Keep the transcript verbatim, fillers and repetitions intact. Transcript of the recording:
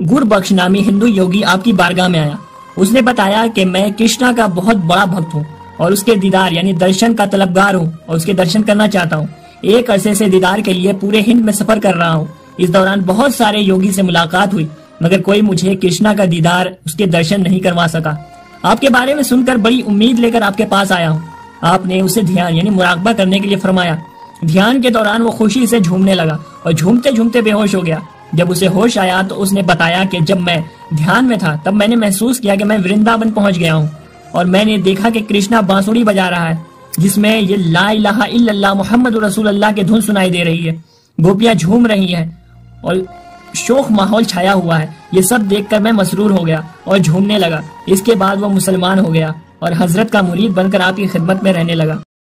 गुरबख्श नामी हिंदू योगी आपकी बारगाह में आया। उसने बताया कि मैं कृष्णा का बहुत बड़ा भक्त हूँ और उसके दीदार यानी दर्शन का तलबगार हूँ और उसके दर्शन करना चाहता हूँ। एक अरसे से दीदार के लिए पूरे हिंद में सफर कर रहा हूँ। इस दौरान बहुत सारे योगी से मुलाकात हुई, मगर कोई मुझे कृष्णा का दीदार, उसके दर्शन नहीं करवा सका। आपके बारे में सुनकर बड़ी उम्मीद लेकर आपके पास आया हूँ। आपने उसे ध्यान यानी मुराकबा करने के लिए फरमाया। ध्यान के दौरान वो खुशी से झूमने लगा और झूमते झूमते बेहोश हो गया। जब उसे होश आया तो उसने बताया कि जब मैं ध्यान में था तब मैंने महसूस किया कि मैं वृंदावन पहुंच गया हूं और मैंने देखा कि कृष्णा बांसुरी बजा रहा है जिसमें ये ला इलाहा इल्लल्लाह मुहम्मद रसूलुल्लाह की धुन सुनाई दे रही है। गोपियां झूम रही हैं और शोक माहौल छाया हुआ है। ये सब देखकर मैं मसरूर हो गया और झूमने लगा। इसके बाद वो मुसलमान हो गया और हजरत का मुरीद बनकर आपकी खिदमत में रहने लगा।